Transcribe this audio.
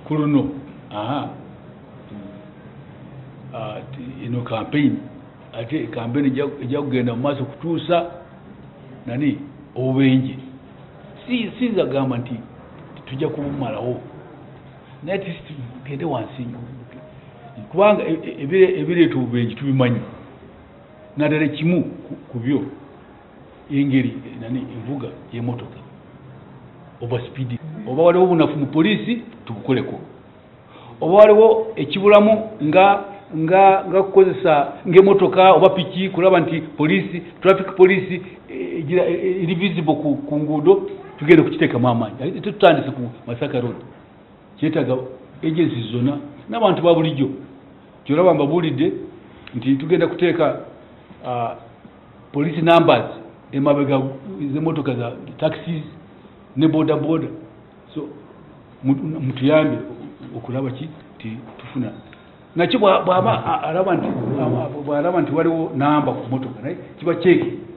kuluno ino campaign ate campaign ejja kugenda mu maaso kutuusa nani obubenje sinza gamba nti tujja kubumalawo naye tugende wansi kubanga ebireeta obubenje tubimanyi naddala kimu ku byo engeri nani envuga y'emmotoka oba speedi oba waliwo obunafu mu poliisi tubukoleko oba waliwo ekibulamu nga kukozesa ng'emmotoka oba piki kulaba nti poliisi traffic poliisi eri visible ku nguudo tugenda kukiteekamu amaanyi tutandise ku Masaka road kyetaaga agencies zonna n'abantu ba bulijjo kyolaba mbabuulidde nti tugenda kuteeka police numbers emabega z'emmotoka za taxis ne boda so mutuyambe okulaba ki ti tufuna nakyo bw'alaba nti waliwo namba ku mmotoka naye kiba kyeke